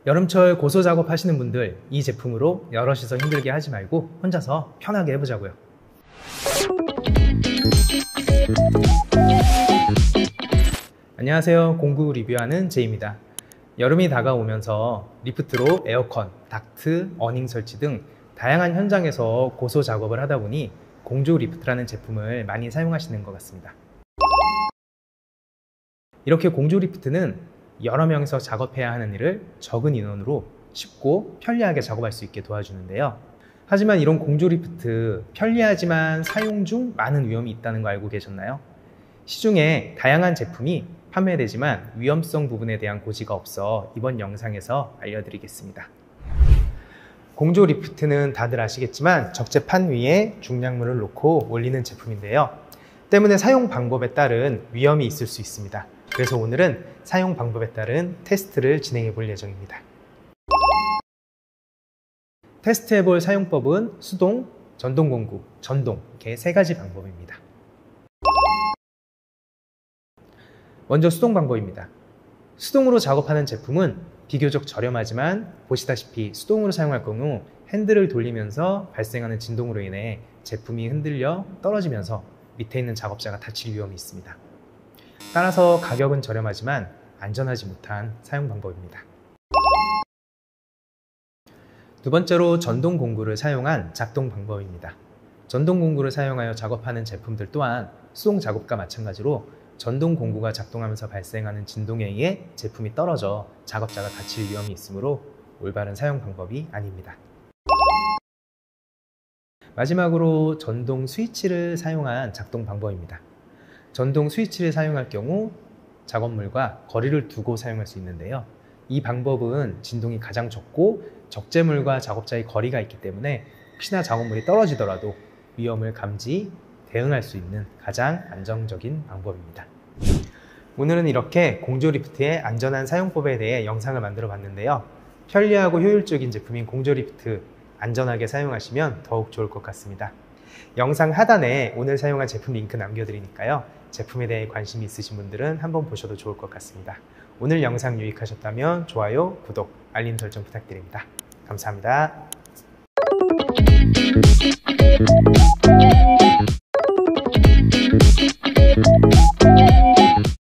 여름철 고소 작업 하시는 분들, 이 제품으로 여럿이서 힘들게 하지 말고 혼자서 편하게 해보자고요. 안녕하세요. 공구 리뷰하는 제이입니다. 여름이 다가오면서 리프트로 에어컨, 닥트, 어닝 설치 등 다양한 현장에서 고소 작업을 하다 보니 공조 리프트라는 제품을 많이 사용하시는 것 같습니다. 이렇게 공조 리프트는 여러 명이서 작업해야 하는 일을 적은 인원으로 쉽고 편리하게 작업할 수 있게 도와주는데요. 하지만 이런 공조 리프트, 편리하지만 사용 중 많은 위험이 있다는 거 알고 계셨나요? 시중에 다양한 제품이 판매되지만 위험성 부분에 대한 고지가 없어 이번 영상에서 알려드리겠습니다. 공조 리프트는 다들 아시겠지만 적재판 위에 중량물을 놓고 올리는 제품인데요. 때문에 사용 방법에 따른 위험이 있을 수 있습니다. 그래서 오늘은 사용 방법에 따른 테스트를 진행해 볼 예정입니다. 테스트해 볼 사용법은 수동, 전동 공구, 전동 이렇게 세 가지 방법입니다. 먼저 수동 방법입니다. 수동으로 작업하는 제품은 비교적 저렴하지만 보시다시피 수동으로 사용할 경우 핸들을 돌리면서 발생하는 진동으로 인해 제품이 흔들려 떨어지면서 밑에 있는 작업자가 다칠 위험이 있습니다. 따라서 가격은 저렴하지만 안전하지 못한 사용 방법입니다. 두 번째로 전동 공구를 사용한 작동 방법입니다. 전동 공구를 사용하여 작업하는 제품들 또한 수동 작업과 마찬가지로 전동 공구가 작동하면서 발생하는 진동에 의해 제품이 떨어져 작업자가 다칠 위험이 있으므로 올바른 사용 방법이 아닙니다. 마지막으로 전동 스위치를 사용한 작동 방법입니다. 전동 스위치를 사용할 경우 작업물과 거리를 두고 사용할 수 있는데요. 이 방법은 진동이 가장 적고 적재물과 작업자의 거리가 있기 때문에 혹시나 작업물이 떨어지더라도 위험을 감지, 대응할 수 있는 가장 안정적인 방법입니다. 오늘은 이렇게 공조 리프트의 안전한 사용법에 대해 영상을 만들어 봤는데요. 편리하고 효율적인 제품인 공조 리프트 안전하게 사용하시면 더욱 좋을 것 같습니다. 영상 하단에 오늘 사용한 제품 링크 남겨드리니까요. 제품에 대해 관심이 있으신 분들은 한번 보셔도 좋을 것 같습니다. 오늘 영상 유익하셨다면 좋아요, 구독, 알림 설정 부탁드립니다. 감사합니다.